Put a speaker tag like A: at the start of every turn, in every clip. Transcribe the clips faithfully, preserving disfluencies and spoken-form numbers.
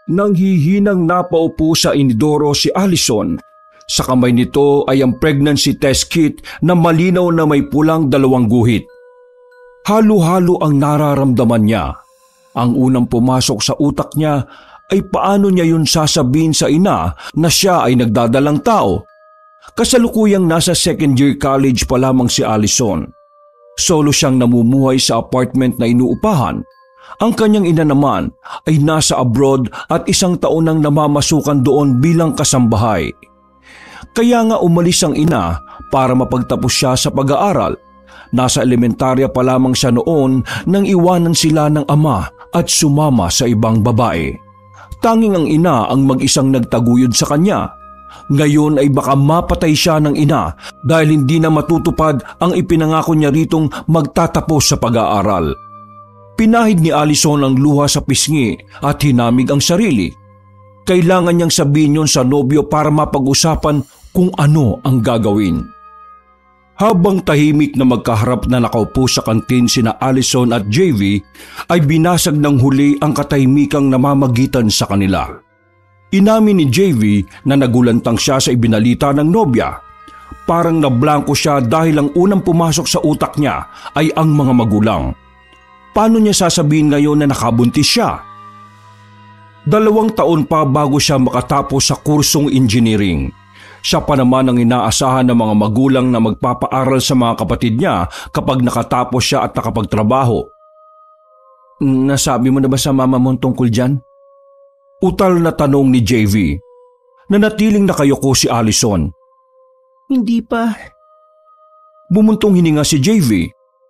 A: Nang hihinang napaupo sa inidoro si Allison, sa kamay nito ay ang pregnancy test kit na malinaw na may pulang dalawang guhit. Halo-halo ang nararamdaman niya. Ang unang pumasok sa utak niya ay paano niya yun sasabihin sa ina na siya ay nagdadalang tao. Kasalukuyang nasa second year college pa lamang si Allison. Solo siyang namumuhay sa apartment na inuupahan. Ang kanyang ina naman ay nasa abroad at isang taon nang namamasukan doon bilang kasambahay. Kaya nga umalis ang ina para mapagtapos siya sa pag-aaral. Nasa elementarya pa lamang siya noon nang iwanan sila ng ama at sumama sa ibang babae. Tanging ang ina ang mag-isang nagtaguyod sa kanya. Ngayon ay baka mapatay siya ng ina dahil hindi na matutupad ang ipinangako niya ritong magtatapos sa pag-aaral. Pinahid ni Allison ang luha sa pisngi at hinamig ang sarili. Kailangan niyang sabihin yon sa nobyo para mapag-usapan kung ano ang gagawin. Habang tahimik na magkaharap na nakaupo sa kantin sina Allison at J V, ay binasag ng huli ang katahimikang namamagitan sa kanila. Inamin ni J V na nagulantang siya sa ibinalita ng nobya. Parang nablangko siya dahil ang unang pumasok sa utak niya ay ang mga magulang. Paano niya sasabihin ngayon na nakabuntis siya? Dalawang taon pa bago siya makatapos sa kursong engineering. Siya pa naman ang inaasahan ng mga magulang na magpapaaral sa mga kapatid niya kapag nakatapos siya at nakapagtrabaho. Nasabi mo na ba sa mama mo tungkol dyan? Utal na tanong ni J V. Nanatiling nakayuko si Allison.
B: Hindi pa.
A: Bumuntong hininga si J V.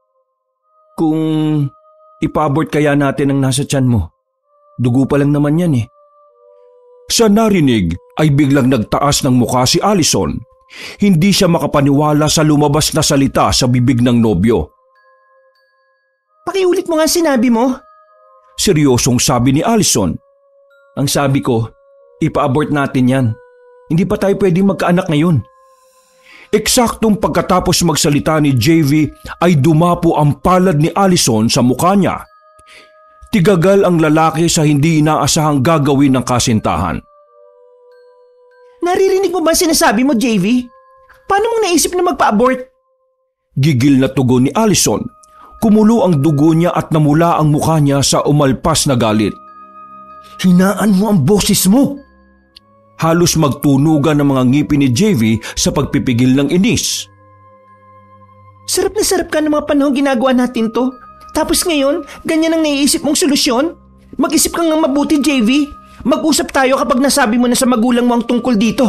A: Kung ipa-abort kaya natin ang nasa tiyan mo, dugo pa lang naman yan eh. Sa narinig ay biglang nagtaas ng mukha si Allison. Hindi siya makapaniwala sa lumabas na salita sa bibig ng nobyo.
B: Pakiulit mo nga sinabi mo.
A: Seryosong sabi ni Allison. Ang sabi ko, ipa-abort natin yan. Hindi pa tayo pwedeng magkaanak ngayon. Eksaktong pagkatapos magsalita ni J V ay dumapo ang palad ni Allison sa mukha niya. Tigagal ang lalaki sa hindi inaasahang gagawin ng kasintahan.
B: Naririnig mo ba sinasabi mo, J V? Paano mo naisip na magpa-abort?
A: Gigil na tugon ni Allison. Kumulo ang dugo niya at namula ang mukha niya sa umalpas na galit. Hinaan mo ang boses mo! Halos magtunugan ng mga ngipin ni J V sa pagpipigil ng inis.
B: Sarap na sarap ka ng mga panahon ginagawa natin to. Tapos ngayon, ganyan ang naiisip mong solusyon? Mag-isip kang ng mabuti, J V. Mag-usap tayo kapag nasabi mo na sa magulang mo ang tungkol dito.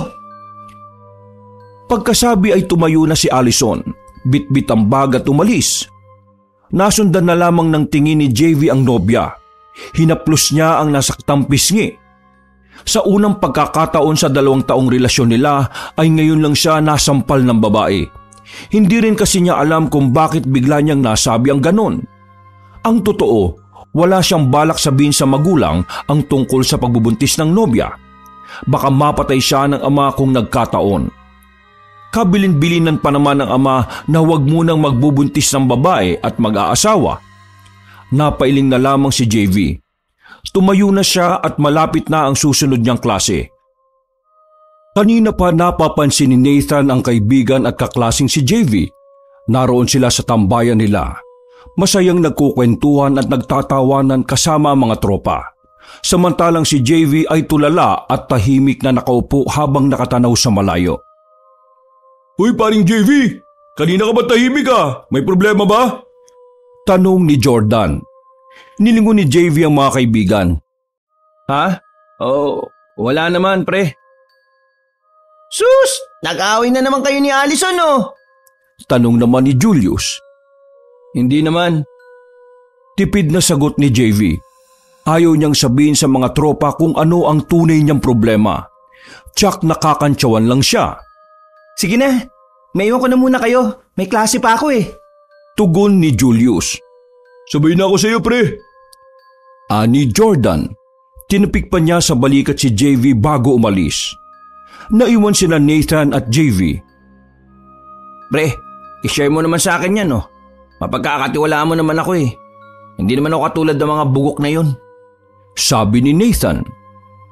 A: Pagkasabi ay tumayo na si Allison. Bit-bit ang bag at umalis. Nasundan na lamang ng tingin ni J V ang nobya. Hinaplos niya ang nasaktang pisngi. Sa unang pagkakataon sa dalawang taong relasyon nila ay ngayon lang siya nasampal ng babae. Hindi rin kasi niya alam kung bakit bigla niyang nasabi ang ganon. Ang totoo, wala siyang balak sabihin sa magulang ang tungkol sa pagbubuntis ng nobya. Baka mapatay siya ng ama kung nagkataon. Kabilin-bilinan pa naman ng ama na huwag munang magbubuntis ng babae at mag-aasawa. Napailing na lamang si J V. Tumayo na siya at malapit na ang susunod niyang klase. Kanina pa napapansin ni Nathan ang kaibigan at kaklasing si J V. Naroon sila sa tambayan nila. Masayang nagkukwentuhan at nagtatawanan kasama ang mga tropa. Samantalang si J V ay tulala at tahimik na nakaupo habang nakatanaw sa malayo. Uy paring J V, kanina ka ba tahimik ka? May problema ba? Tanong ni Jordan. Nilingon ni J V ang mga kaibigan. Ha? Oh, wala naman pre.
B: Sus! Nag-away na naman kayo ni Allison oh!
A: Tanong naman ni Julius. Hindi naman. Tipid na sagot ni J V. Ayaw niyang sabihin sa mga tropa kung ano ang tunay niyang problema. Tsak nakakantsawan lang siya.
B: Sige na, maiwan ko na muna kayo. May klase pa ako eh.
A: Tugon ni Julius. Sabay na ako sa iyo pre. Ani Jordan. Tinapik pa niya sa balikat si J V bago umalis. Naiwan sila Nathan at J V.
B: Pre, i-share mo naman sa akin yan oh. Mapagkakatiwalaan mo naman ako eh. Hindi naman ako katulad ng mga bugok na yun.
A: Sabi ni Nathan.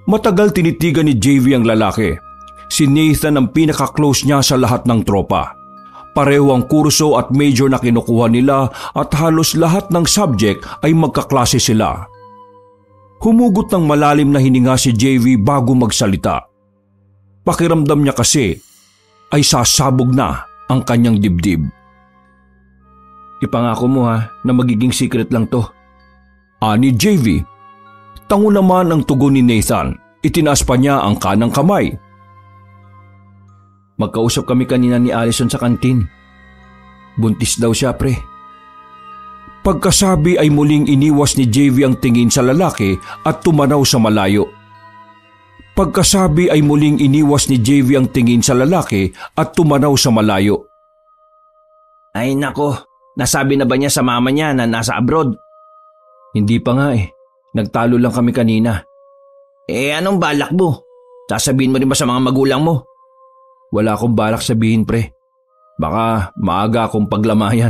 A: Matagal tinitigan ni J V ang lalaki. Si Nathan ang pinaka-close niya sa lahat ng tropa. Pareho ang kurso at major na kinukuha nila at halos lahat ng subject ay magkaklase sila. Humugot ng malalim na hininga si J V bago magsalita. Pakiramdam niya kasi ay sasabog na ang kanyang dibdib.
B: Ipangako mo ha na magiging secret lang to.
A: Ani J V. Tango naman ang tugon ni Nathan. Itinaas pa niya ang kanang kamay.
B: Magkausap kami kanina ni Allison sa kantin. Buntis daw siya, pre.
A: Pagkasabi ay muling iniwas ni J V ang tingin sa lalaki at tumanaw sa malayo. Pagkasabi ay muling iniwas ni J V ang tingin sa lalaki at tumanaw sa malayo.
B: Ay nako, nasabi na ba niya sa mama niya na nasa abroad?
A: Hindi pa nga eh. Nagtalo lang kami kanina.
B: Eh anong balak mo? Sasabihin mo rin ba sa mga magulang mo?
A: Wala akong balak sabihin, pre. Baka maaga akong paglamayan.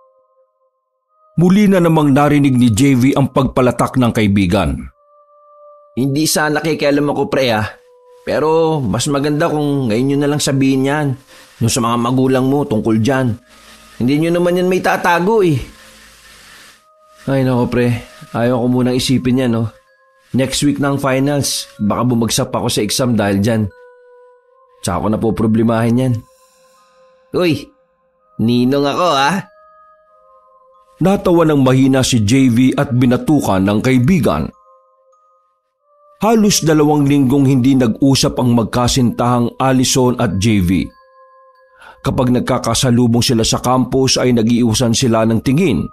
A: Muli na namang narinig ni J V ang pagpalatak ng kaibigan.
B: Hindi sana nakikialam ako, pre ah. Pero mas maganda kung ngayon nyo na lang sabihin yan. Yung sa mga magulang mo tungkol dyan. Hindi nyo naman yan may tatago eh.
A: Ay nako, pre. Ayaw ko munang isipin yan, no? Next week na ang finals. Baka bumagsak ako sa exam dahil dyan. Tsaka ko na po problemahin yan.
B: Uy, ninong ako ah.
A: Natawa ng mahina si J V at binatukan ng kaibigan. Halos dalawang linggong hindi nag-usap ang magkasintahang Allison at J V. Kapag nagkakasalubong sila sa campus ay nag-iusan sila ng tingin.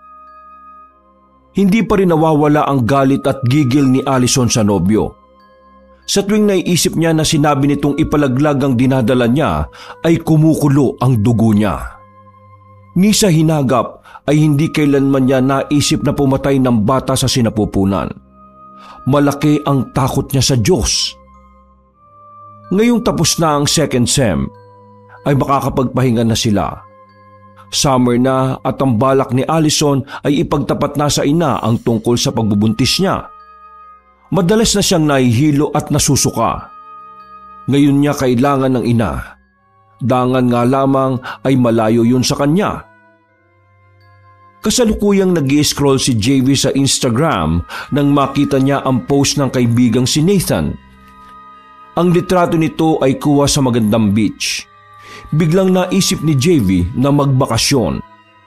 A: Hindi pa rin nawawala ang galit at gigil ni Allison sa nobyo. Sa tuwing naiisip niya na sinabi nitong ipalaglag ang dinadala niya ay kumukulo ang dugo niya. Ni sa hinagap ay hindi kailanman niya naisip na pumatay ng bata sa sinapupunan. Malaki ang takot niya sa Diyos. Ngayong tapos na ang second sem ay makakapagpahinga na sila. Summer na at ang balak ni Allison ay ipagtapat na sa ina ang tungkol sa pagbubuntis niya. Madalas na siyang nahihilo at nasusuka. Ngayon niya kailangan ng ina. Dangan nga lamang ay malayo yun sa kanya. Kasalukuyang nag-i-scroll si J V sa Instagram nang makita niya ang post ng kaibigang si Nathan. Ang litrato nito ay kuha sa magandang beach. Biglang naisip ni J V na magbakasyon.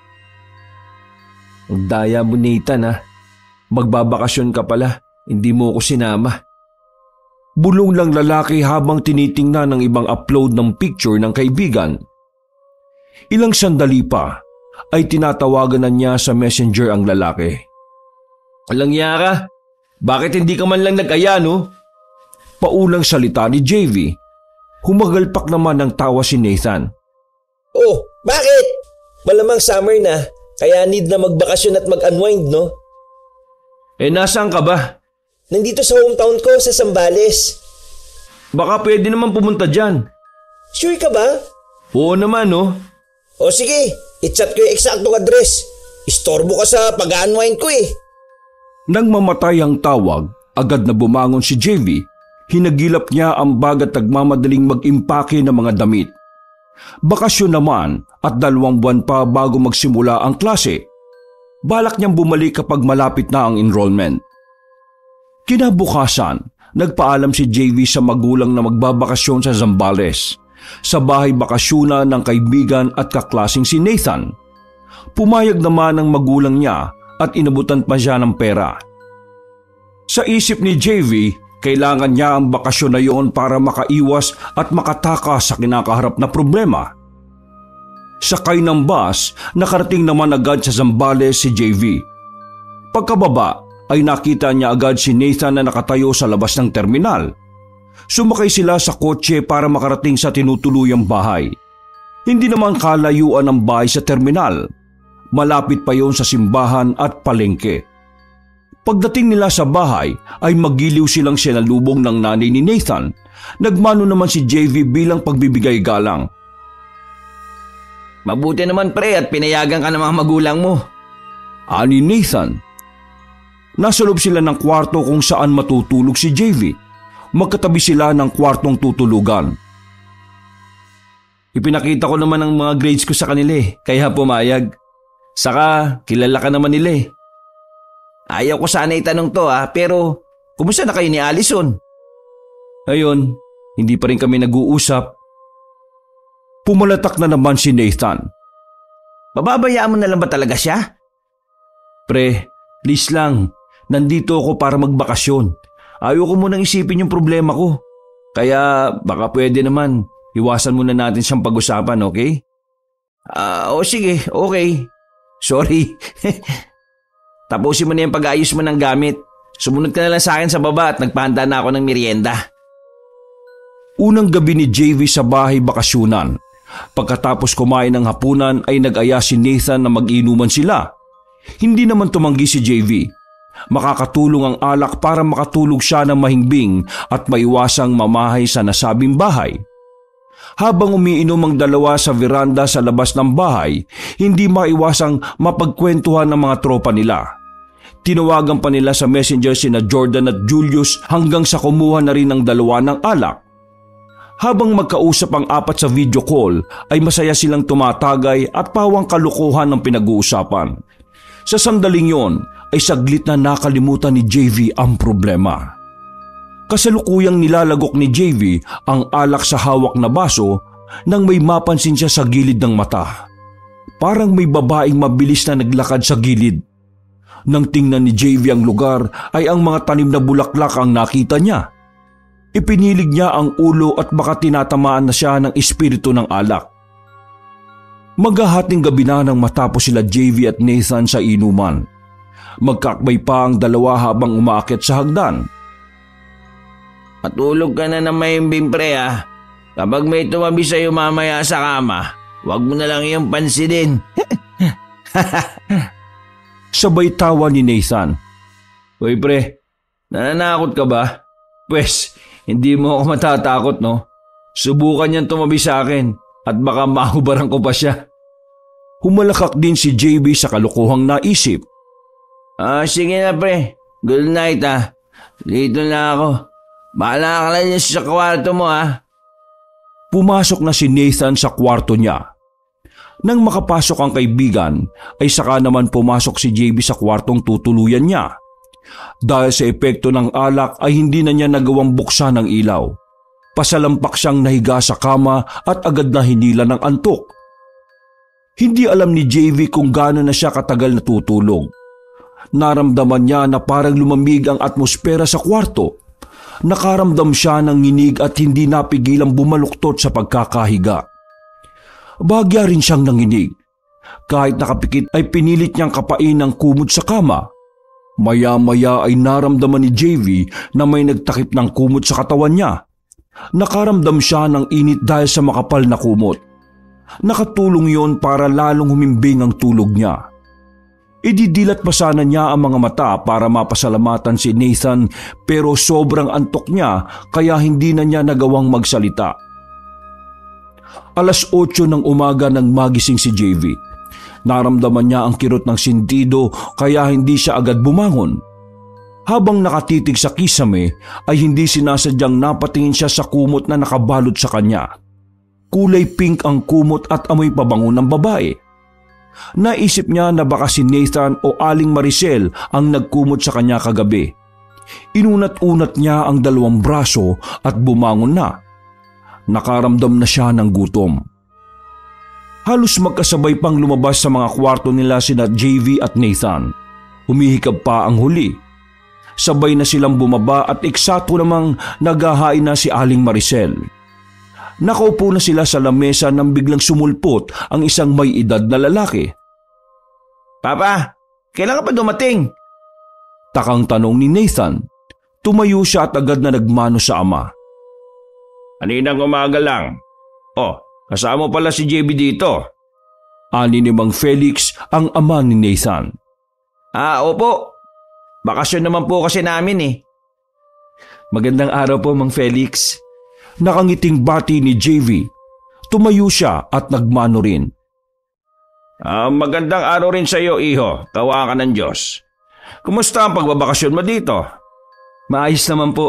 B: Ang daya mo, Nathan ha. Magbabakasyon ka pala, hindi mo ko sinama.
A: Bulong lang lalaki habang tinitingnan ng ibang upload ng picture ng kaibigan. Ilang sandali pa ay tinatawagan na niya sa messenger ang lalaki.
B: Walang yara, bakit hindi ka man lang nag-aya no?
A: Paulang salita ni J V. Humagalpak naman ng tawa si Nathan.
C: Oh, bakit? Malamang summer na, kaya need na magbakasyon at mag-unwind, no?
B: Eh nasaan ka ba?
C: Nandito sa hometown ko sa Zambales.
B: Baka pwede naman pumunta dyan.
C: Sure ka ba?
B: Oo naman, no?
C: O sige, i-chat ko yung eksaktong address. Istorbo ka sa pag-unwind ko eh.
A: Nang mamatay ang tawag, agad na bumangon si J V. Hinagilap niya ang bag at nagmamadaling mag-impake ng mga damit. Bakasyon naman at dalawang buwan pa bago magsimula ang klase. Balak niyang bumalik kapag malapit na ang enrollment. Kinabukasan, nagpaalam si J V sa magulang na magbabakasyon sa Zambales, sa bahay bakasyunan ng kaibigan at kaklasing si Nathan. Pumayag naman ang magulang niya at inabutan pa siya ng pera. Sa isip ni J V, kailangan niya ang bakasyon na yon para makaiwas at makatakas sa kinakaharap na problema. Sakay ng bus, nakarating naman agad sa Zambales si J V. Pagkababa ay nakita niya agad si Nathan na nakatayo sa labas ng terminal. Sumakay sila sa kotse para makarating sa tinutuluyang bahay. Hindi naman kalayuan ang bahay sa terminal. Malapit pa yon sa simbahan at palengke. Pagdating nila sa bahay ay magiliw silang sinalubong ng nanay ni Nathan. Nagmano naman si J V bilang pagbibigay galang.
B: Mabuti naman pre at pinayagan ka ng mga magulang mo.
A: Ani Nathan. Nasa loob sila ng kwarto kung saan matutulog si J V. Magkatabi sila ng kwartong tutulugan. Ipinakita ko naman ang mga grades ko sa kanila eh, kaya pumayag. Saka kilala ka naman nila eh.
B: Ayaw ko sana itanong to ah, pero kumusta na kayo ni Allison?
A: Ayun, hindi pa rin kami nag-uusap. Pumalatak na naman si Nathan.
B: Bababayaan mo na lang ba talaga siya?
A: Pre, please lang. Nandito ako para magbakasyon. Ayoko munang isipin yung problema ko. Kaya baka pwede naman, iwasan muna natin siyang pag-usapan, okay?
B: Ah, uh, o sige, okay. Sorry. Tapusin mo na yung pag-ayos mo ng gamit. Sumunod ka na lang sa akin sa baba at nagpahanda na ako ng merienda.
A: Unang gabi ni J V sa bahay bakasyunan. Pagkatapos kumain ng hapunan ay nag-aya si Nathan na mag-inuman sila. Hindi naman tumanggi si J V. Makakatulong ang alak para makatulog siya ng mahimbing at maiwasang mamahay sa nasabing bahay. Habang umiinom ang dalawa sa veranda sa labas ng bahay, hindi maiwasang mapagkwentuhan ng mga tropa nila. Tinawagan pa nila sa messenger sina Jordan at Julius hanggang sa kumuha na rin ang dalawa ng alak. Habang magkausap ang apat sa video call ay masaya silang tumatagay at pawang kalukuhan ng pinag-uusapan. Sa sandaling yon ay saglit na nakalimutan ni J V ang problema. Kasalukuyang nilalagok ni J V ang alak sa hawak na baso nang may mapansin siya sa gilid ng mata. Parang may babaeng mabilis na naglakad sa gilid. Nang tingnan ni J V ang lugar ay ang mga tanim na bulaklak ang nakita niya. Ipinilig niya ang ulo at baka tinatamaan na siya ng espiritu ng alak. Maghahating gabi na nang matapos sila J V at Nathan sa inuman. Magkakbay pa ang dalawa habang umaakyat sa hagdan.
B: Matulog ka na ng mahimbing pre ah. Kapag may tumabi sa'yo mamaya sa kama, huwag mo na lang iyong pansinin.
A: Sabay tawa ni Nathan.
B: Uy pre, nananakot ka ba? Pwes, hindi mo ako matatakot no? Subukan niyang tumabi sa akin at baka mahubaran ko pa siya.
A: Humalakak din si J B sa kalukuhang naisip.
B: Ah, sige na pre. Good night ah. Dito na ako. Bahala ka lang yan sa kwarto mo ah.
A: Pumasok na si Nathan sa kwarto niya. Nang makapasok ang kaibigan, ay saka naman pumasok si J B sa kwartong tutuluyan niya. Dahil sa epekto ng alak ay hindi na niya nagawang buksan ang ilaw. Pasalampak siyang nahiga sa kama at agad na hinila ng antok. Hindi alam ni J V kung gaano na siya katagal natutulog. Naramdaman niya na parang lumamig ang atmosfera sa kwarto. Nakaramdam siya ng nginig at hindi napigilang bumaluktot sa pagkakahiga. Bahagya rin siyang nanginig. Kahit nakapikit ay pinilit niyang kapain ang kumot sa kama. Maya-maya ay naramdaman ni J V na may nagtakip ng kumot sa katawan niya. Nakaramdam siya ng init dahil sa makapal na kumot. Nakatulong yon para lalong humimbing ang tulog niya. Ididilat pa sana niya ang mga mata para mapasalamatan si Nathan pero sobrang antok niya kaya hindi na niya nagawang magsalita. Alas otso ng umaga nang magising si J V. Naramdaman niya ang kirot ng sintido kaya hindi siya agad bumangon. Habang nakatitig sa kisame ay hindi sinasadyang napatingin siya sa kumot na nakabalot sa kanya. Kulay pink ang kumot at amoy pabango ng babae. Naisip niya na baka si Nathan o Aling Maricel ang nagkumot sa kanya kagabi. Inunat-unat niya ang dalawang braso at bumangon na. Nakaramdam na siya ng gutom. Halos magkasabay pang lumabas sa mga kwarto nila sina J V at Nathan. Humihikab pa ang huli. Sabay na silang bumaba at eksakto namang naghahain na si Aling Maricel. Nakaupo na sila sa lamesa nang biglang sumulpot ang isang may edad na lalaki.
B: Papa, kailan ka pa dumating?
A: Takang tanong ni Nathan. Tumayo siya at agad na nagmano sa ama.
B: Kaninang umaga lang. Oh, kasama pala si J B dito.
A: Ani ni Mang Felix ang ama ni Nathan.
B: Ah, opo. Bakasyon naman po kasi namin eh.
A: Magandang araw po, Mang Felix. Nakangiting bati ni J V. Tumayo siya at nagmano rin.
B: Ah, magandang araw rin sa iyo, iho. Kawa ka ng Diyos. Kumusta ang pagbabakasyon mo dito?
A: Maayos naman po.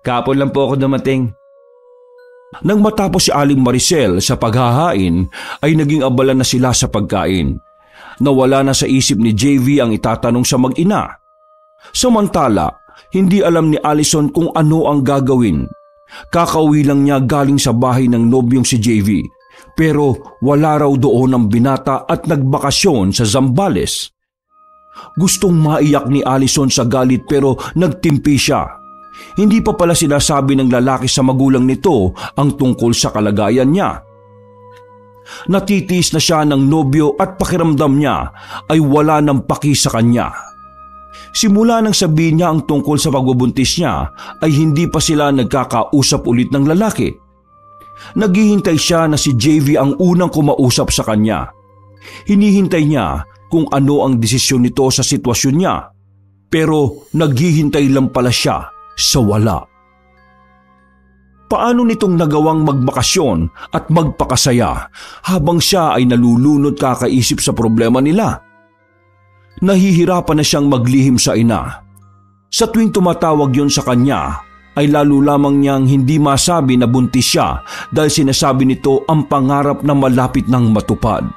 A: Kapon lang po ako dumating. Nang matapos si Aling Maricel sa paghahain ay naging abala na sila sa pagkain. Nawala na sa isip ni J V ang itatanong sa mag-ina. Samantala, hindi alam ni Allison kung ano ang gagawin. Kakauwi lang niya galing sa bahay ng nobyong si J V, pero wala raw doon ang binata at nagbakasyon sa Zambales. Gustong maiyak ni Allison sa galit pero nagtimpi siya. Hindi pa pala sinasabi ng lalaki sa magulang nito ang tungkol sa kalagayan niya. Natitiis na siya ng nobyo at pakiramdam niya ay wala ng paki sa kanya. Simula nang sabihin niya ang tungkol sa pagbubuntis niya ay hindi pa sila nagkakausap ulit ng lalaki. Naghihintay siya na si J V ang unang kumausap sa kanya. Hinihintay niya kung ano ang desisyon nito sa sitwasyon niya, pero naghihintay lang pala siya sa wala. Paano nitong nagawang magbakasyon at magpakasaya habang siya ay nalulunod kakaisip sa problema nila? Nahihirapan na siyang maglihim sa ina. Sa tuwing tumatawag yon sa kanya, ay lalo lamang niyang hindi masabi na buntis siya dahil sinasabi nito ang pangarap na malapit ng matupad.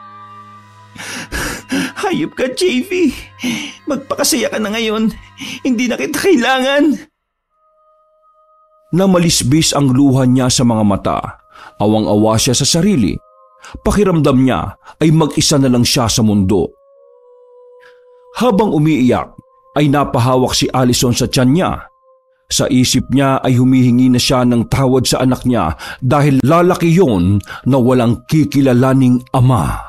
B: Hayop ka, J V. Magpakasaya ka na ngayon. Hindi na kita kailangan.
A: Namalisbis ang luha niya sa mga mata. Awang-awa siya sa sarili. Pakiramdam niya ay mag-isa na lang siya sa mundo. Habang umiiyak, ay napahawak si Allison sa tiyan niya. Sa isip niya ay humihingi na siya ng tawad sa anak niya dahil lalaki yon na walang kikilalaning ama.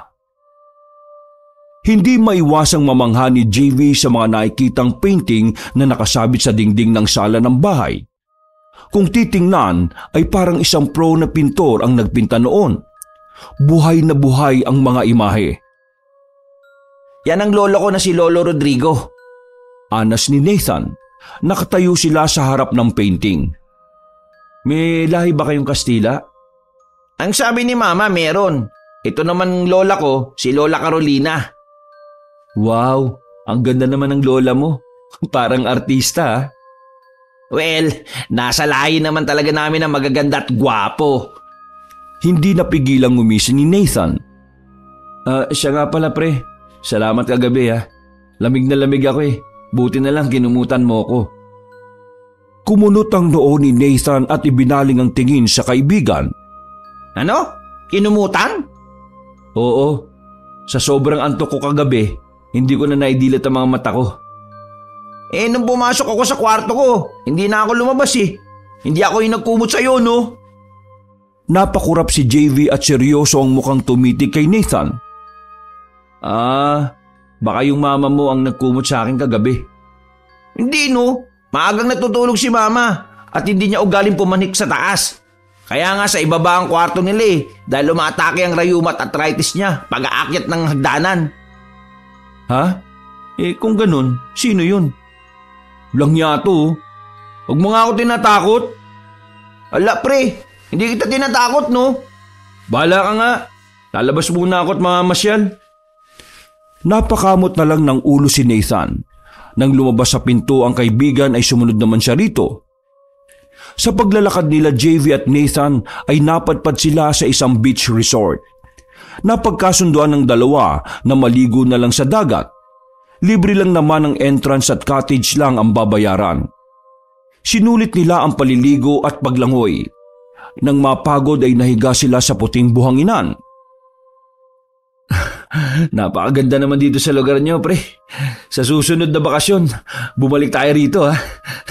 A: Hindi maiwasang mamangha ni J V sa mga nakikitang painting na nakasabit sa dingding ng sala ng bahay. Kung titingnan ay parang isang pro na pintor ang nagpinta noon. Buhay na buhay ang mga imahe.
B: Yan ang lolo ko na si Lolo Rodrigo.
A: Anas ni Nathan. Nakatayo sila sa harap ng painting. May lahi ba kayong Kastila?
B: Ang sabi ni Mama, meron. Ito naman lola ko, si Lola Carolina.
A: Wow, ang ganda naman ng lola mo. Parang artista ha?
B: Well, nasa lahi naman talaga namin na magaganda at gwapo.
A: Hindi napigilang ngumisi ni Nathan. Ah, uh, siya nga pala pre. Salamat kagabi ha. Lamig na lamig ako eh. Buti na lang kinumutan mo ko. Kumunot ang noo ni Nathan at ibinaling ang tingin sa kaibigan.
B: Ano? Kinumutan?
A: Oo. Sa sobrang antok ko kagabi, hindi ko na naidilat ang mga mata ko.
B: Eh, nung pumasok ako sa kwarto ko, hindi na ako lumabas eh. Hindi ako yung nagkumot sa'yo, no?
A: Napakurap si J V at seryoso ang mukhang tumitig kay Nathan. Ah, baka yung mama mo ang nagkumot sa akin kagabi.
B: Hindi, no? Maagang natutulog si mama at hindi niya ugaling pumanik sa taas. Kaya nga sa ibaba ang kwarto nila eh, dahil umaatake ang rayuma at arthritis niya pag-aakyat ng hagdanan.
A: Ha? Eh kung ganun, sino yun? Lang yato.
B: Huwag mo nga ako tinatakot. Ala pre, hindi kita tinatakot no?
A: Bahala ka nga. Lalabas muna ako at mamamasyal. Napakamot na lang ng ulo si Nathan. Nang lumabas sa pinto ang kaibigan ay sumunod naman siya rito. Sa paglalakad nila J V at Nathan ay napadpad sila sa isang beach resort. Napagkasunduan ng dalawa na maligo na lang sa dagat. Libre lang naman ang entrance at cottage lang ang babayaran. Sinulit nila ang paliligo at paglangoy. Nang mapagod ay nahiga sila sa puting buhanginan. Napakaganda naman dito sa lugar niyo, pre. Sa susunod na bakasyon, bumalik tayo rito ha.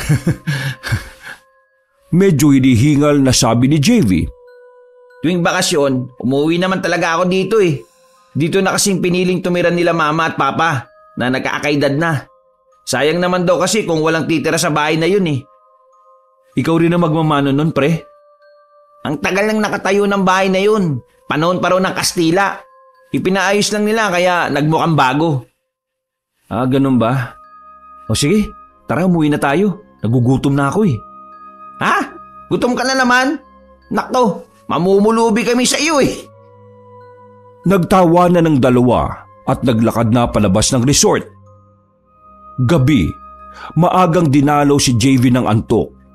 A: Medyo hinihingal na sabi ni J V.
B: Tuwing bakasyon, umuwi naman talaga ako dito eh. Dito na kasing piniling tumira nila mama at papa na nagkakaedad na. Sayang naman daw kasi kung walang titira sa bahay na yun eh.
A: Ikaw rin na magmamano nun, pre?
B: Ang tagal nang nakatayo ng bahay na yun. Panahon pa raw ng Kastila. Ipinaayos lang nila kaya nagmukhang bago.
A: Ah, ganun ba? O sige, tara umuwi na tayo. Nagugutom na ako eh.
B: Ha? Gutom ka na naman? Nakto, mamumulubi kami sa iyo eh.
A: Nagtawa na ng dalawa at naglakad na palabas ng resort. Gabi, maagang dinalaw si J V ng antok.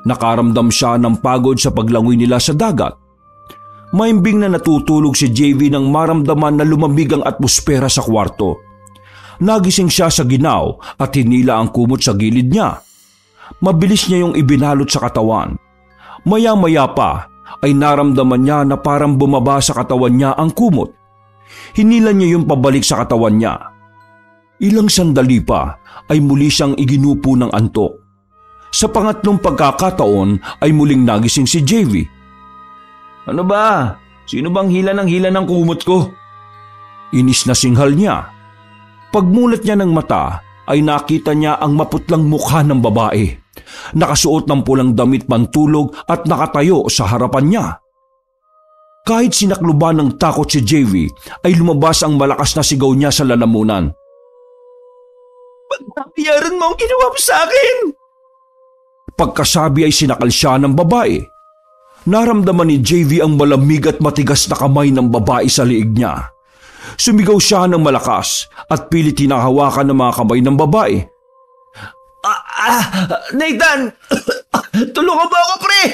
A: Nakaramdam siya ng pagod sa paglangoy nila sa dagat. Maimbing na natutulog si J V nang maramdaman na lumamig ang atmosfera sa kwarto. Nagising siya sa ginaw at hinila ang kumot sa gilid niya. Mabilis niya yung ibinalot sa katawan. Maya-maya pa ay naramdaman niya na parang bumaba sa katawan niya ang kumot. Hinila niya yung pabalik sa katawan niya. Ilang sandali pa ay muli siyang iginupo ng antok. Sa pangatlong pagkakataon ay muling nagising si J V.
B: Ano ba? Sino bang hila ng hila ng kumot ko?
A: Inis na singhal niya. Pagmulat niya ng mata ay nakita niya ang maputlang mukha ng babae. Nakasuot ng pulang damit pantulog at nakatayo sa harapan niya. Kahit sinakluban ng takot si J V ay lumabas ang malakas na sigaw niya sa lalamunan.
B: Pagpapayaran mo ang ginawa mo sa akin!
A: Pagkasabi ay sinakal siya ng babae. Naramdaman ni J V ang malamig at matigas na kamay ng babae sa liig niya. Sumigaw siya ng malakas at pilit hinahawakan ng mga kamay ng babae.
B: Ah, ah, Nathan! Tulungan mo ako, pre!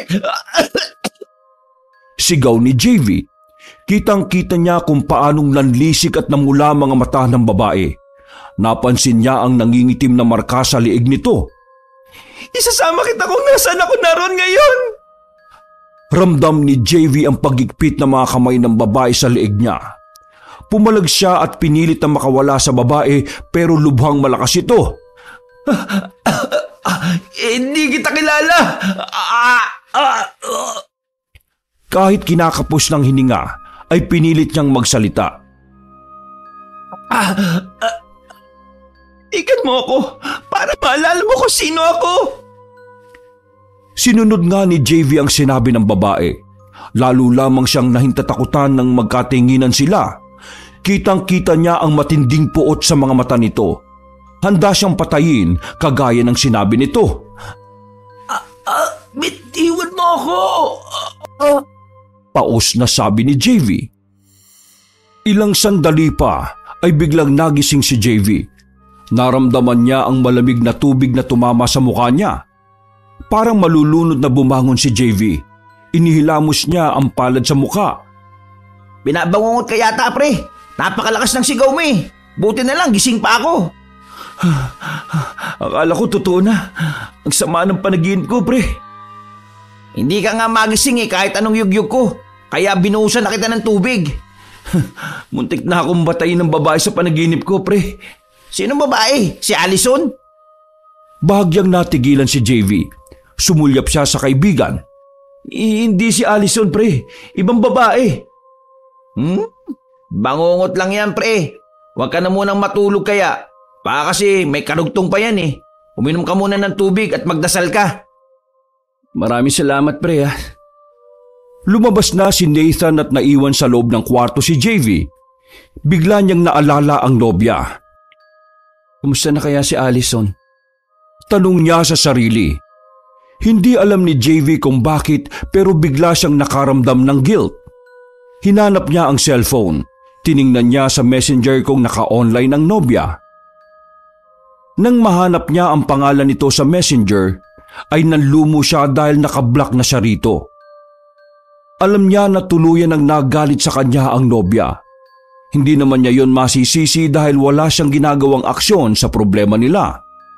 A: Sigaw ni J V. Kitang-kita niya kung paanong nanlisik at namula mga mata ng babae. Napansin niya ang nangingitim na marka sa liig nito.
B: Isasama kita kung nasaan ako naroon ngayon!
A: Ramdam ni J V ang pagigpit ng mga kamay ng babae sa liig niya. Pumalag siya at pinilit na makawala sa babae pero lubhang malakas ito.
B: Hindi kita kilala! Ah, ah, ah.
A: Kahit kinakapos ng hininga ay pinilit niyang magsalita.
B: Ah, ah, ikan mo ako para maalala mo kung sino ako!
A: Sinunod nga ni J V ang sinabi ng babae. Lalo lamang siyang nahintatakutan nang magkatinginan sila. Kitang-kita niya ang matinding puot sa mga mata nito. Handa siyang patayin kagaya ng sinabi nito.
B: Ah, ah, bitiwan mo ako!
A: Ah. Paos na sabi ni J V. Ilang sandali pa ay biglang nagising si J V. Naramdaman niya ang malamig na tubig na tumama sa mukha niya. Parang malulunod na bumangon si J V. Inihilamos niya ang palad sa mukha.
B: Binabangungot ka yata, pre. Napakalakas ng sigaw mo eh. Buti na lang, gising pa ako.
A: Akala ko totoo na. Ang sama ng panaginip ko, pre.
B: Hindi ka nga magising eh kahit anong yugyug ko. Kaya binuhusan na kita ng tubig.
A: Muntik na akong batayin ng babae sa panaginip ko, pre.
B: Sinong babae? Si Allison?
A: Bahagyang natigilan si J V. Sumulyap siya sa kaibigan. Hindi si Allison, pre. Ibang babae.
B: Hmm? Bangungot lang yan, pre. Huwag ka na munang matulog kaya. Baka kasi may karugtong pa yan eh. Uminom ka muna ng tubig at magdasal ka.
A: Maraming salamat, pre. Ha? Lumabas na si Nathan at naiwan sa loob ng kwarto si J V. Bigla niyang naalala ang nobya. Kumusta na kaya si Allison? Tanong niya sa sarili. Hindi alam ni J V kung bakit pero bigla siyang nakaramdam ng guilt. Hinanap niya ang cellphone. Tiningnan niya sa messenger kung naka-online ang nobya. Nang mahanap niya ang pangalan nito sa messenger, ay nanlumo siya dahil nakablock na siya rito. Alam niya na tuluyan ang nagalit sa kanya ang nobya. Hindi naman niya yon masisisi dahil wala siyang ginagawang aksyon sa problema nila.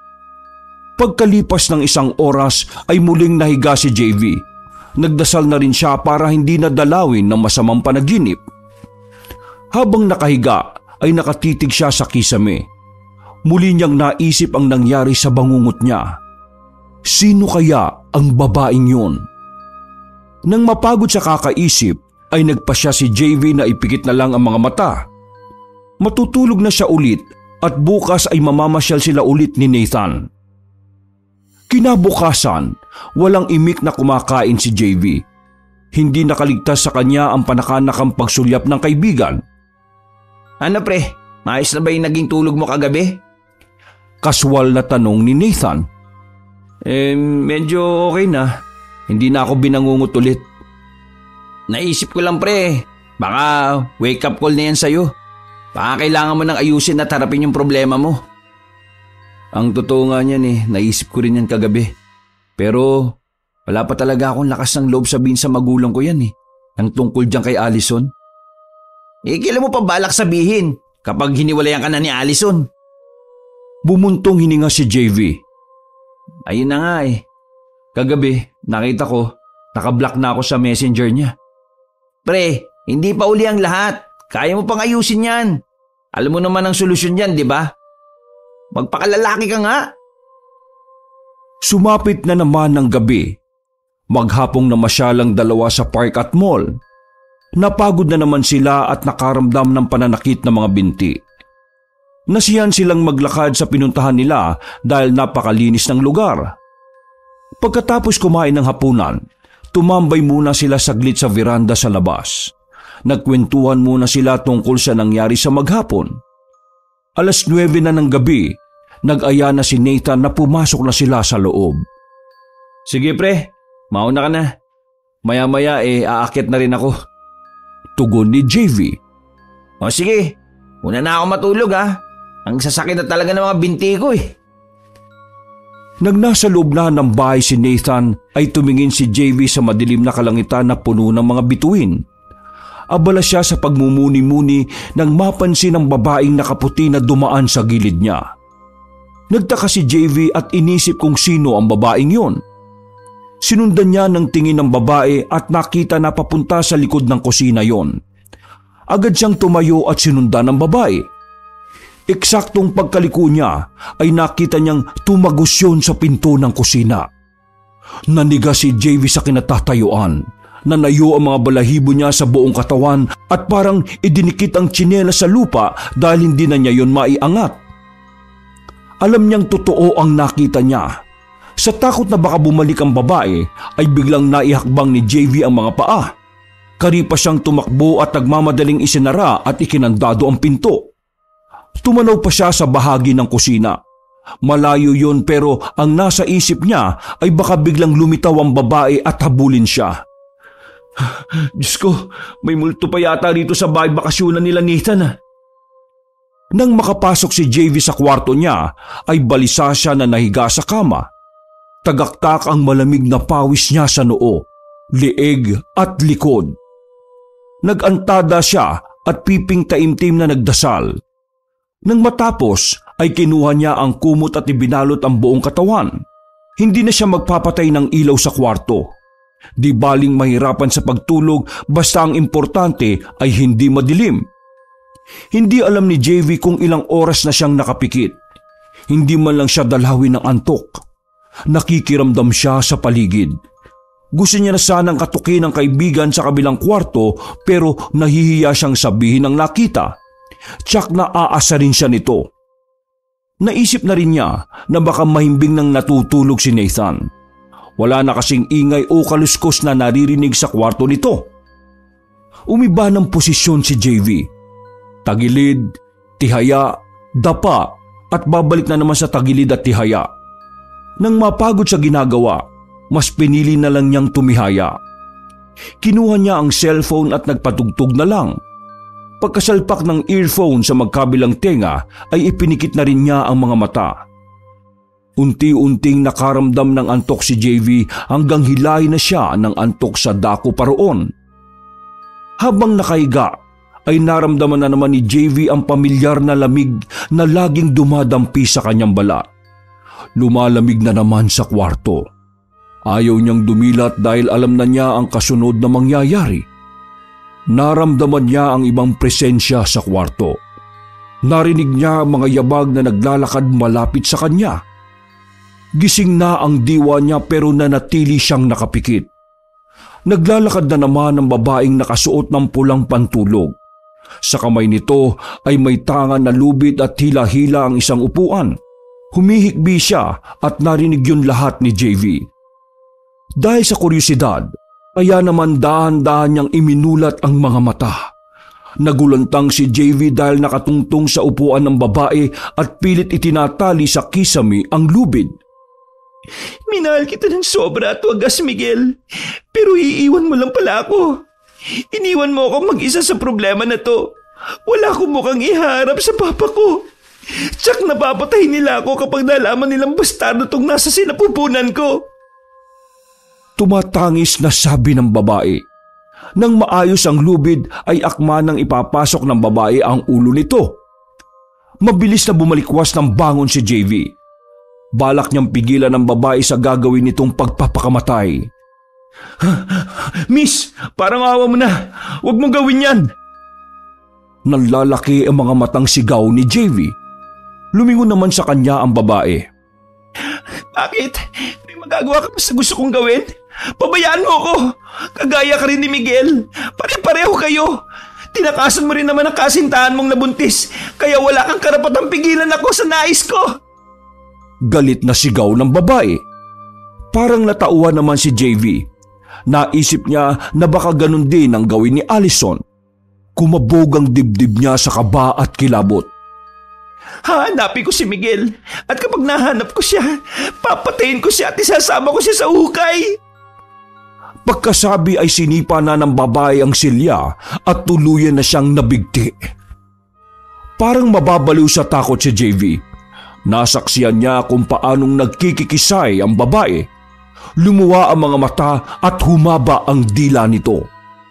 A: Pagkalipas ng isang oras ay muling nahiga si J V. Nagdasal na rin siya para hindi nadalawin ng masamang panaginip. Habang nakahiga ay nakatitig siya sa kisame. Muli niyang naisip ang nangyari sa bangungot niya. Sino kaya ang babaeng yun? Nang mapagod sa kakaisip ay nagpasya si J V na ipikit na lang ang mga mata. Matutulog na siya ulit at bukas ay mamamasyal sila ulit ni Nathan. Kinabukasan, walang imik na kumakain si J V. Hindi nakaligtas sa kanya ang panakanakang pagsulyap ng kaibigan.
B: Ano pre, maayos na ba yung naging tulog mo kagabi?
A: Kaswal na tanong ni Nathan.
B: Eh, medyo okay na. Hindi na ako binangungot ulit. Naisip ko lang pre, baka wake up call na yan sa'yo. Baka kailangan mo nang ayusin at harapin yung problema mo.
A: Ang totoo nga niyan eh, naisip ko rin yan kagabi. Pero Wala pa talaga akong lakas ng loob sabihin sa magulang ko yan eh. Ang tungkol dyan kay Allison.
B: Eh, kailan mo pa balak sabihin kapag hiniwalayan ka na ni Allison?
A: Bumuntong hininga si J V.
B: Ayun na nga eh.
A: Kagabi, nakita ko, nakablock na ako sa messenger niya.
B: Pre, hindi pa uli ang lahat. Kaya mo pang ayusin yan. Alam mo naman ang solusyon yan, di ba? Magpakalalaki ka nga.
A: Sumapit na naman ng gabi. Maghapong namasyalang dalawa sa park at mall. Napagod na naman sila at nakaramdam ng pananakit ng mga binti. Nasiyan silang maglakad sa pinuntahan nila dahil napakalinis ng lugar. Pagkatapos kumain ng hapunan, tumambay muna sila saglit sa veranda sa labas. Nagkwentuhan muna sila tungkol sa nangyari sa maghapon. Alas nuwebe na ng gabi, nag-aya na si Nathan na pumasok na sila sa loob.
B: Sige pre, mauna ka na. Maya-maya eh aakyat na rin ako.
A: Tugon ni J V.
B: O sige, una na ako matulog ha. Ang sasakit na talaga ng mga binti ko eh.
A: Nang nasa loob na ng bahay si Nathan ay tumingin si J V sa madilim na kalangitan na puno ng mga bituin. Abala siya sa pagmumuni-muni nang mapansin ang babaeng nakaputi na dumaan sa gilid niya. Nagtaka si J V at inisip kung sino ang babaeng yon. Sinundan niya ng tingin ng babae at nakita na papunta sa likod ng kusina yon. Agad siyang tumayo at sinundan ng babae. Eksaktong pagkaliko niya ay nakita niyang tumagos yun sa pinto ng kusina. Naniga si J V sa kinatatayuan. Nanayo ang mga balahibo niya sa buong katawan at parang idinikit ang tsinela sa lupa dahil hindi na niya yun maiangat. Alam niyang totoo ang nakita niya. Sa takot na baka bumalik ang babae ay biglang naihakbang ni J V ang mga paa. Karipa siyang tumakbo at nagmamadaling isinara at ikinandado ang pinto. Tumanaw pa siya sa bahagi ng kusina. Malayo yun pero ang nasa isip niya ay baka biglang lumitaw ang babae at habulin siya. Diyos ko, may multo pa yata rito sa bahay bakasyonan nila Nathan ah. Nang makapasok si J V sa kwarto niya ay balisa siya na nahiga sa kama. Tagaktak ang malamig na pawis niya sa noo, lieg at likod. Nagantada siya at piping taimtim na nagdasal. Nang matapos ay kinuha niya ang kumot at ibinalot ang buong katawan. Hindi na siya magpapatay ng ilaw sa kwarto. Di baling mahirapan sa pagtulog basta ang importante ay hindi madilim. Hindi alam ni J V kung ilang oras na siyang nakapikit. Hindi man lang siya dalawin ng antok. Nakikiramdam siya sa paligid. Gusto niya na sanang katukin ng kaibigan sa kabilang kwarto pero nahihiya siyang sabihin ang nakita. Tsak na aasarin siya nito. Naisip na rin niya na baka mahimbing nang natutulog si Nathan. Wala na kasing ingay o kaluskos na naririnig sa kwarto nito. Umiba ng posisyon si J V. Tagilid, tihaya, dapa at babalik na naman sa tagilid at tihaya. Nang mapagod sa ginagawa, mas pinili na lang niyang tumihaya. Kinuha niya ang cellphone at nagpatugtog na lang. Pagkasalpak ng earphone sa magkabilang tenga ay ipinikit na rin niya ang mga mata. Unti-unting nakaramdam ng antok si J V hanggang hilahin na siya ng antok sa dako paroon. Habang nakahiga ay naramdaman na naman ni J V ang pamilyar na lamig na laging dumadampi sa kanyang balat. Lumalamig na naman sa kwarto. Ayaw niyang dumilat dahil alam na niya ang kasunod na mangyayari. Naramdaman niya ang ibang presensya sa kwarto. Narinig niya ang mga yabag na naglalakad malapit sa kanya. Gising na ang diwa niya pero nanatili siyang nakapikit. Naglalakad na naman ang babaeng nakasuot ng pulang pantulog. Sa kamay nito ay may tangan na lubid at hila-hila ang isang upuan. Humihikbi siya at narinig yun lahat ni J V. Dahil sa kuryosidad, kaya naman dahan-dahan niyang iminulat ang mga mata. Nagulantang si J V dahil nakatungtong sa upuan ng babae at pilit itinatali sa kisame ang lubid.
B: Minahal kita ng sobra at wagas, Miguel. Pero iiwan mo lang pala ako. Iniwan mo ako mag-isa sa problema na to. Wala akong mukhang iharap sa papa ko. Tsak napapatay nila ako kapag nalaman nilang bastardo tong nasa sinapupunan ko.
A: Tumatangis na sabi ng babae. Nang maayos ang lubid ay akma nang ipapasok ng babae ang ulo nito. Mabilis na bumalikwas ng bangon si J V. Balak niyang pigilan ng babae sa gagawin nitong pagpapakamatay.
B: Miss, parang awa mo na. Huwag mong gawin yan.
A: Nanlalaki ang mga matang sigaw ni J V. Lumingon naman sa kanya ang babae.
B: Bakit? May magagawa ka pa sa gusto kong gawin? Pabayaan mo ko. Kagaya ka rin ni Miguel. Pare-pareho kayo. Tinakasan mo rin naman ang kasintahan mong nabuntis. Kaya wala kang karapatang pigilan ako sa nais ko.
A: Galit na sigaw ng babae. Parang natauhan naman si J V. Naisip niya na baka ganun din ang gawin ni Allison. Kumabog ang dibdib niya sa kaba at kilabot.
B: Hahanapin ko si Miguel at kapag nahanap ko siya, papatayin ko siya at isasama ko siya sa hukay.
A: Pagkasabi ay sinipa na ng babae ang silya at tuluyan na siyang nabigti. Parang mababaliw sa takot si J V. Nasaksiyan niya kung paanong nagkikikisay ang babae. Lumuwa ang mga mata at humaba ang dila nito.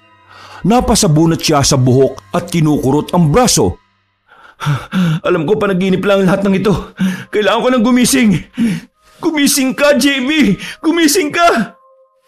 A: Napasabunat siya sa buhok at kinukurot ang braso.
B: Alam ko panaginip lang lahat ng ito. Kailangan ko nang gumising. Gumising ka, J V! Gumising ka!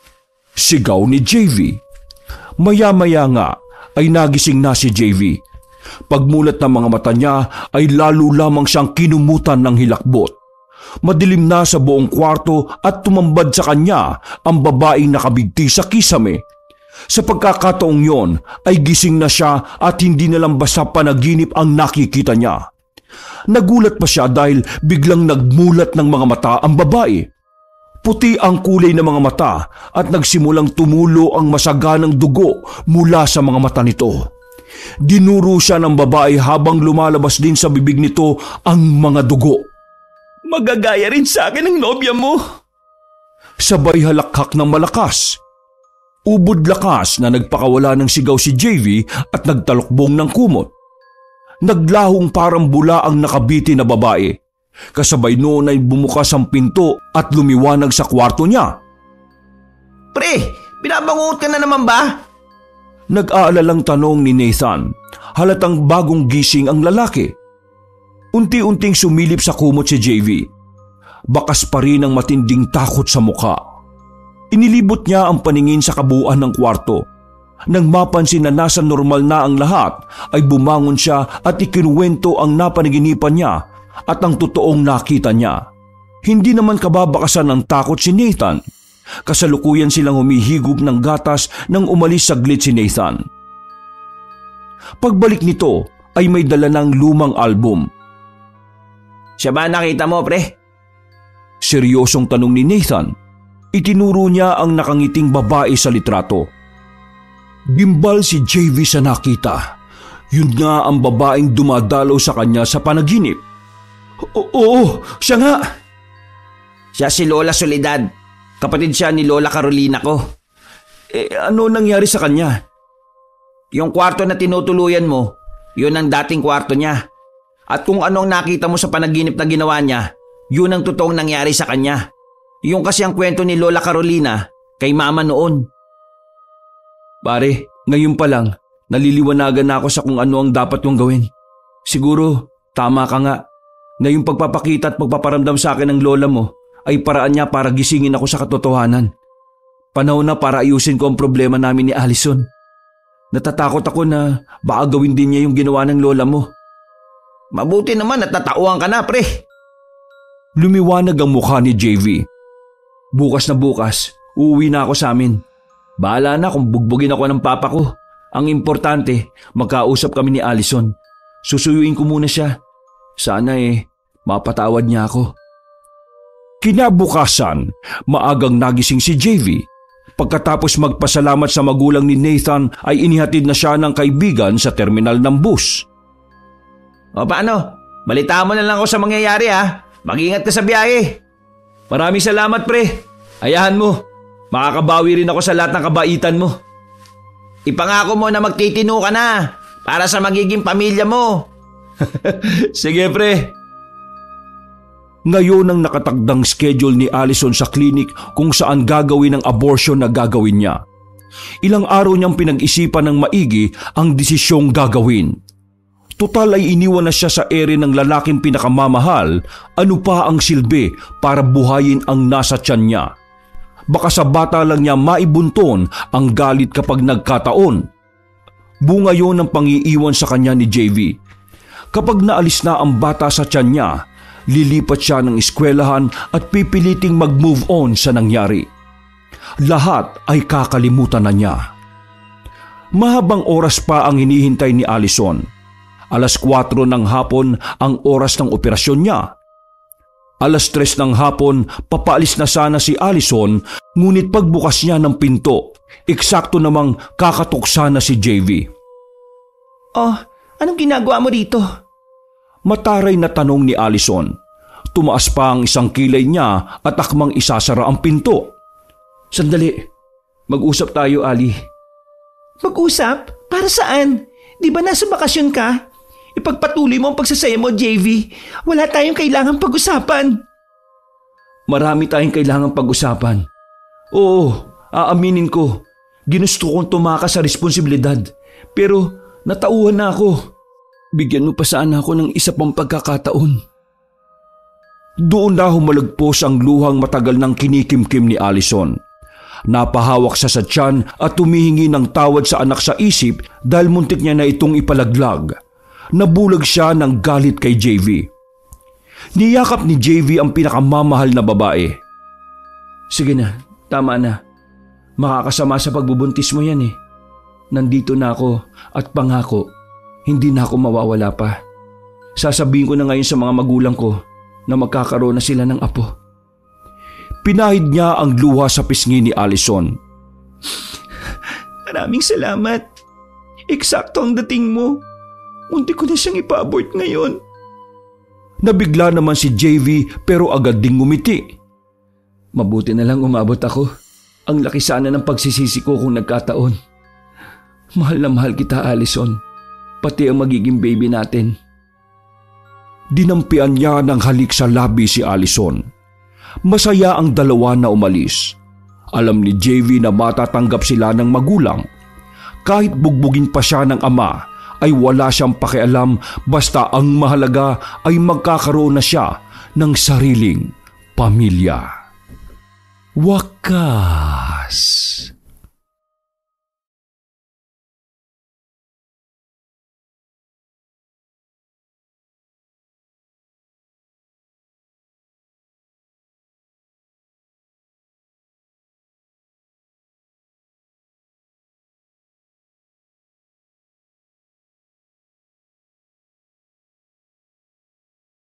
A: Sigaw ni J V. Maya-maya nga ay nagising na si J V. Pagmulat ng mga mata niya ay lalo lamang siyang kinumutan ng hilakbot. Madilim na sa buong kwarto at tumambad sa kanya ang babaeng nakabigti sa kisame. Sa pagkakataong yon ay gising na siya at hindi na lang basta panaginip ang nakikita niya. Nagulat pa siya dahil biglang nagmulat ng mga mata ang babae. Puti ang kulay ng mga mata at nagsimulang tumulo ang masaganang dugo mula sa mga mata nito. Dinuro siya ng babae habang lumalabas din sa bibig nito ang mga dugo.
B: Magagaya rin sa akin ang nobya mo.
A: Sabay halakhak ng malakas. Ubod lakas na nagpakawala ng sigaw si J V at nagtalokbong ng kumot. Naglahong parang bula ang nakabiti na babae. Kasabay noon ay bumukas ang pinto at lumiwanag sa kwarto niya.
B: Pre, binabangungot ka na naman ba?
A: Nag-aalalang tanong ni Nathan. Halatang bagong gising ang lalaki. Unti-unting sumilip sa kumot si J V. Bakas pa rin ang matinding takot sa mukha. Inilibot niya ang paningin sa kabuuan ng kwarto. Nang mapansin na nasa normal na ang lahat, ay bumangon siya at ikinuwento ang napanaginipan niya at ang totoong nakita niya. Hindi naman kababakasan ng takot si Nathan. Kasalukuyan silang humihigop ng gatas nang umalis saglit si Nathan. Pagbalik nito ay may dala ng lumang album.
B: Siya ba nakita mo, pre?
A: Seryosong tanong ni Nathan. Itinuro niya ang nakangiting babae sa litrato. Gimbal si J V sa nakita. Yun nga ang babaeng dumadalaw sa kanya sa panaginip.
B: Oo, siya nga.
D: Siya si Lola Soledad. Kapatid siya ni Lola Carolina ko.
B: Eh, ano nangyari sa kanya?
D: Yung kwarto na tinutuluyan mo, yun ang dating kwarto niya. At kung anong nakita mo sa panaginip na ginawa niya, yun ang totoong nangyari sa kanya. Yung kasi ang kwento ni Lola Carolina kay Mama noon.
B: Pare, ngayon pa lang, naliliwanagan na ako sa kung ano ang dapat kong gawin. Siguro, tama ka nga. Na yung pagpapakita at pagpaparamdam sa akin ng lola mo ay paraan niya para gisingin ako sa katotohanan. Panahon na para ayusin ko ang problema namin ni Allison. Natatakot ako na baka gawin din niya yung ginawa ng lola mo.
D: Mabuti naman at natauhan ka na, pre.
A: Lumiwanag ang mukha ni J V.
B: Bukas na bukas, uuwi na ako sa amin. Bahala na kung bugbugin ako ng papa ko. Ang importante, magkausap kami ni Allison. Susuyuin ko muna siya. Sana eh, mapatawad niya ako.
A: Kinabukasan, maagang nagising si J V. Pagkatapos magpasalamat sa magulang ni Nathan ay inihatid na siya ng kaibigan sa terminal ng bus.
D: O paano? Balitaan mo na lang ako sa mangyayari ha. Mag-ingat ka sa biyahe.
B: Maraming salamat, pre. Hayaan mo. Makakabawi rin ako sa lahat ng kabaitan mo.
D: Ipangako mo na magtitino ka na para sa magiging pamilya mo.
B: Sige, pre.
A: Ngayon ang nakatagdang schedule ni Allison sa klinik kung saan gagawin ang abortion na gagawin niya. Ilang araw niyang pinag-isipan ng maigi ang desisyong gagawin. Total ay iniwan na siya sa ere ng lalaking pinakamamahal, ano pa ang silbi para buhayin ang nasa tiyan niya. Baka sa bata lang niya maibunton ang galit kapag nagkataon. Bunga yon ng pangiiwan sa kanya ni J V. Kapag naalis na ang bata sa tiyan niya, lilipat siya ng eskwelahan at pipiliting mag-move on sa nangyari. Lahat ay kakalimutan na niya. Mahabang oras pa ang hinihintay ni Allison. Alas kwatro ng hapon ang oras ng operasyon niya. Alas tres ng hapon, papaalis na sana si Allison, ngunit pagbukas niya ng pinto, eksakto namang kakatuksa na si J V.
B: Oh, anong ginagawa mo dito?
A: Mataray na tanong ni Allison. Tumaas pa ang isang kilay niya at akmang isasara ang pinto. Sandali, mag-usap tayo, Ali.
B: Mag-usap? Para saan? Di ba nasa bakasyon ka? Ipagpatuloy mo ang pagsasaya mo, J V. Wala tayong kailangang pag-usapan.
A: Marami tayong kailangang pag-usapan. Oo, aaminin ko. Ginusto kong tumakas sa responsibilidad. Pero natauhan na ako. Bigyan mo pa sana ako ng isa pang pagkakataon. Doon na humalagpos ang luhang matagal ng kinikimkim ni Allison. Napahawak siya sa tiyan at tumihingi ng tawad sa anak sa isip dahil muntik niya na itong ipalaglag. Nabulag siya ng galit kay J V. Niyakap ni J V ang pinakamamahal na babae. Sige na, tama na. Makakasama sa pagbubuntis mo yan eh. Nandito na ako at pangako, hindi na ako mawawala pa. Sasabihin ko na ngayon sa mga magulang ko na magkakaroon na sila ng apo. Pinahid niya ang luha sa pisngi ni Allison.
B: Maraming salamat. Eksakto ang dating mo. Munti ko na siyang ipa-abort ngayon.
A: Nabigla naman si J V pero agad ding ngumiti. Mabuti na lang umabot ako. Ang laki sana ng pagsisisi ko kung nagkataon. Mahal na mahal kita, Allison. Pati ang magiging baby natin. Dinampian niya ng halik sa labi si Allison. Masaya ang dalawa na umalis. Alam ni J V na matatanggap sila ng magulang. Kahit bugbugin pa siya ng ama, ay wala siyang pakialam basta ang mahalaga ay magkakaroon na siya ng sariling pamilya. Wakas!